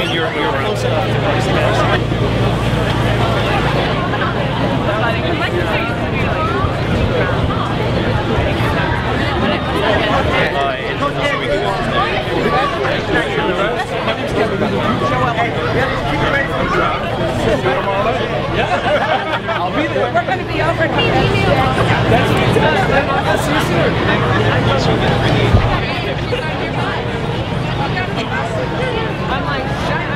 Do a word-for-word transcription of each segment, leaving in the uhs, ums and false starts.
mean, you're, you're close enough to understand. I'll be there. We're going to be over here. That's fantastic. I'll see you soon. I'm like,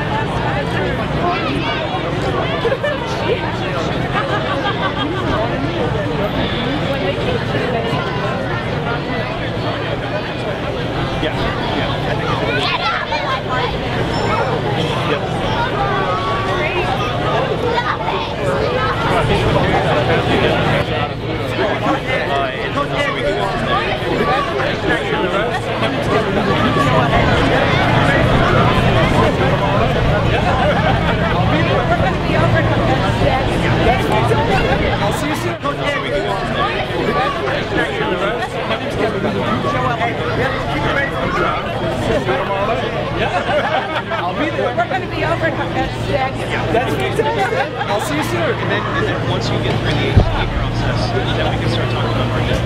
Yeah, yeah. I'll see you soon. I'll be there. We're going to be over at six. That's fantastic. I'll see you soon. And then, and then once you get through the H D process, then we can start talking about marketing.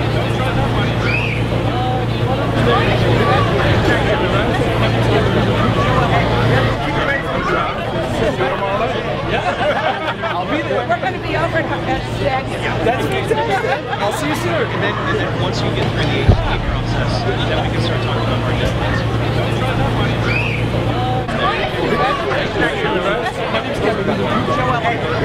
I'll be there. We're going to be over at six. That's fantastic. I'll see you soon. And then, and then once you get through the H D process, then we can start talking about marketing. I'll